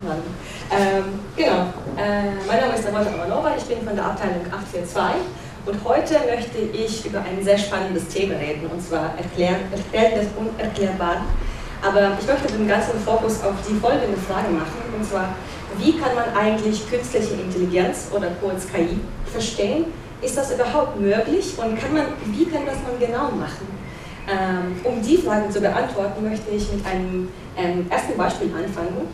Mein Name ist Navota Avanova, ich bin von der Abteilung 842 und heute möchte ich über ein sehr spannendes Thema reden, und zwar Erklären des Unerklärbaren. Aber ich möchte den ganzen Fokus auf die folgende Frage machen, und zwar, wie kann man eigentlich künstliche Intelligenz oder kurz KI verstehen? Ist das überhaupt möglich und wie kann das man genau machen? Um die Fragen zu beantworten, möchte ich mit einem ersten Beispiel anfangen.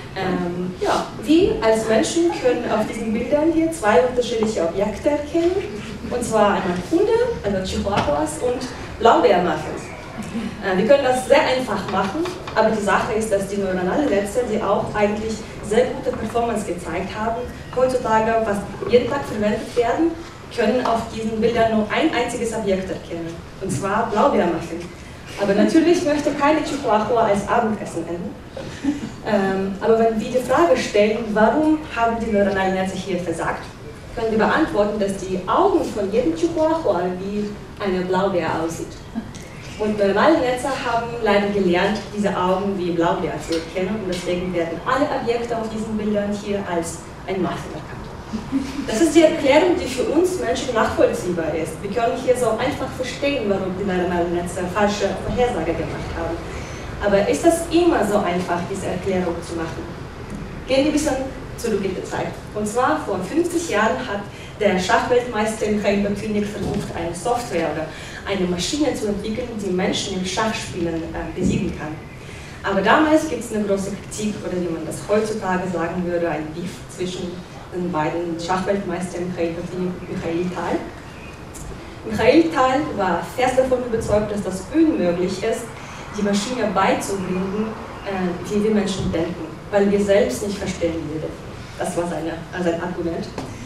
Wir als Menschen können auf diesen Bildern hier zwei unterschiedliche Objekte erkennen, und zwar einmal Hunde, also Chihuahuas und Blaubeermuffins. Wir können das sehr einfach machen, aber die Sache ist, dass die neuronalen Netze, die auch eigentlich sehr gute Performance gezeigt haben, heutzutage, was jeden Tag verwendet werden, können auf diesen Bildern nur ein einziges Objekt erkennen, und zwar Blaubeermuffin. Aber natürlich möchte keine Chihuahua als Abendessen enden. Aber wenn wir die Frage stellen, warum haben die neuronalen Netze hier versagt, können wir beantworten, dass die Augen von jedem Chihuahua wie eine Blaubeer aussieht. Und neuronale Netze haben leider gelernt, diese Augen wie Blaubeer zu erkennen, und deswegen werden alle Objekte auf diesen Bildern hier als ein Muffin erkannt. Das ist die Erklärung, die für uns Menschen nachvollziehbar ist. Wir können hier so einfach verstehen, warum die neuronalen Netze falsche Vorhersage gemacht haben. Aber ist das immer so einfach, diese Erklärung zu machen? Gehen wir ein bisschen zurück in die Zeit. Und zwar vor 50 Jahren hat der Schachweltmeister Mikhail Batvinik versucht, eine Software oder eine Maschine zu entwickeln, die Menschen im Schachspielen besiegen kann. Aber damals gibt es eine große Kritik, oder wie man das heutzutage sagen würde, ein Beef zwischen den beiden Schachweltmeistern Mikhail Batvinik und Michail Tal. Michail Tal war fest davon überzeugt, dass das unmöglich ist, die Maschine beizubringen, wie wir Menschen denken, weil wir selbst nicht verstehen würden. Das war sein Argument.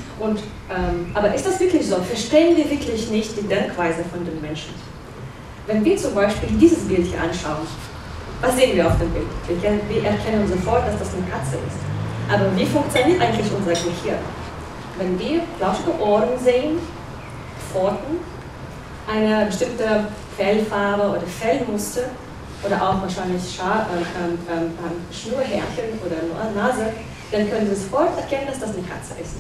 Aber ist das wirklich so? Verstehen wir wirklich nicht die Denkweise von den Menschen? Wenn wir zum Beispiel dieses Bild hier anschauen, was sehen wir auf dem Bild? Wir erkennen sofort, dass das eine Katze ist. Aber wie funktioniert eigentlich unser Gehirn? Wenn wir flauschige Ohren sehen, Pfoten, eine bestimmte Fellfarbe oder Fellmuster, oder auch wahrscheinlich Schnurrhärchen oder Nase, dann können wir sofort erkennen, dass das eine Katze ist.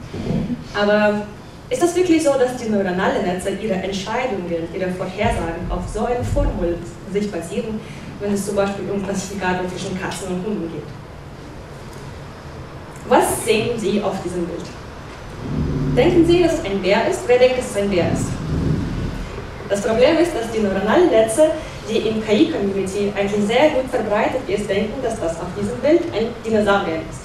Aber ist das wirklich so, dass die neuronalen Netze ihre Entscheidungen, ihre Vorhersagen auf so eine Formel sich basieren, wenn es zum Beispiel um Klassifikate zwischen Katzen und Hunden geht? Was sehen Sie auf diesem Bild? Denken Sie, dass es ein Bär ist? Wer denkt, dass es ein Bär ist? Das Problem ist, dass die neuronalen Netze, die im KI-Community eigentlich sehr gut verbreitet ist, denken, dass das auf diesem Bild ein Dinosaurier ist.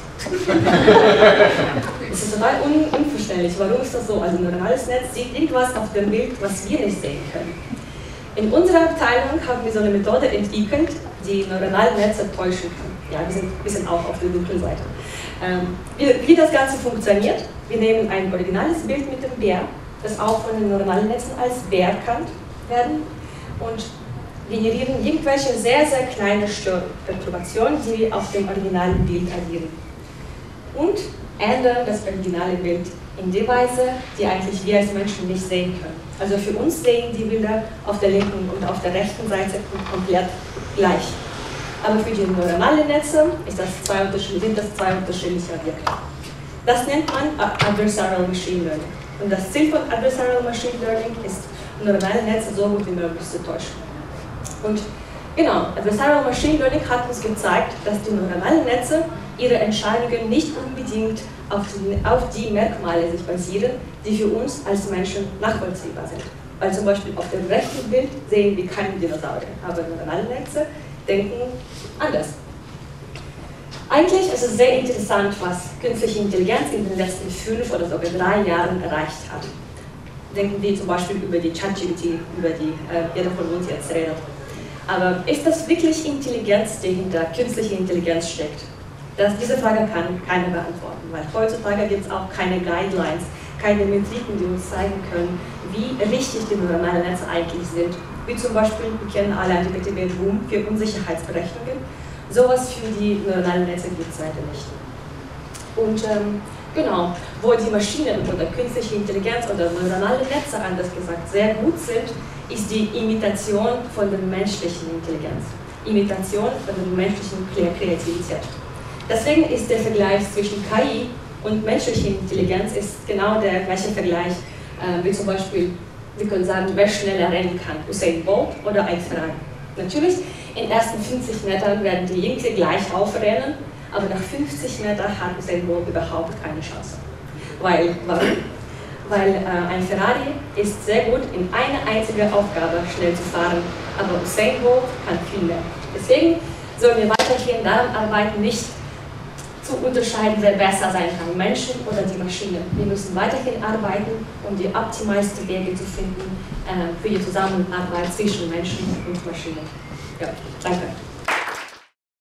Das ist total unverständlich. Warum ist das so? Also ein neuronales Netz sieht irgendwas auf dem Bild, was wir nicht sehen können. In unserer Abteilung haben wir so eine Methode entwickelt, die neuronale Netze täuschen kann. Ja, wir sind ein bisschen auch auf der dunklen Seite. Wie das Ganze funktioniert: Wir nehmen ein originales Bild mit dem Bär, das auch von den neuronalen Netzen als Bär erkannt werden, und generieren irgendwelche sehr, sehr kleine Perturbationen, die auf dem originalen Bild agieren. Und ändern das originale Bild in die Weise, die eigentlich wir als Menschen nicht sehen können. Also für uns sehen die Bilder auf der linken und auf der rechten Seite komplett gleich. Aber für die neuronalen Netze sind das zwei unterschiedliche Objekte. Das nennt man Adversarial Machine Learning. Und das Ziel von Adversarial Machine Learning ist, neuronale Netze so gut wie möglich zu täuschen. Und genau, Adversarial Machine Learning hat uns gezeigt, dass die neuronalen Netze ihre Entscheidungen nicht unbedingt auf die Merkmale sich basieren, die für uns als Menschen nachvollziehbar sind. Weil zum Beispiel auf dem rechten Bild sehen wir keinen Dinosaurier, aber neuronale Netze denken anders. Eigentlich ist es sehr interessant, was künstliche Intelligenz in den letzten 5 oder sogar 3 Jahren erreicht hat. Denken wir zum Beispiel über die ChatGPT, über die jeder von uns jetzt redet. Aber ist das wirklich Intelligenz, die hinter künstlicher Intelligenz steckt? Diese Frage kann keiner beantworten, weil heutzutage gibt es auch keine Guidelines, keine Metriken, die uns zeigen können, wie richtig die neuronalen Netze eigentlich sind. Wie zum Beispiel, wir kennen alle AntiPTB-Boom für Unsicherheitsberechnungen. Sowas für die neuronalen Netze gibt es leider nicht. Und genau, wo die Maschinen oder künstliche Intelligenz oder neuronale Netze, anders gesagt, sehr gut sind, ist die Imitation von der menschlichen Intelligenz. Imitation von der menschlichen Kreativität. Deswegen ist der Vergleich zwischen KI und menschlicher Intelligenz ist genau der gleiche Vergleich, wie zum Beispiel, wir können sagen, wer schneller rennen kann, Usain Bolt oder ein Ferrari. Natürlich, in den ersten 50 Metern werden die irgendwie gleich aufrennen, aber nach 50 Metern hat Usain Bolt überhaupt keine Chance. Warum? Weil ein Ferrari ist sehr gut in einer einzigen Aufgabe schnell zu fahren, aber Usain Bolt kann viel mehr. Deswegen sollen wir weiterhin daran arbeiten, nicht zu unterscheiden, wer besser sein kann, Menschen oder die Maschine. Wir müssen weiterhin arbeiten, um die optimalsten Wege zu finden für die Zusammenarbeit zwischen Menschen und Maschinen. Ja, danke.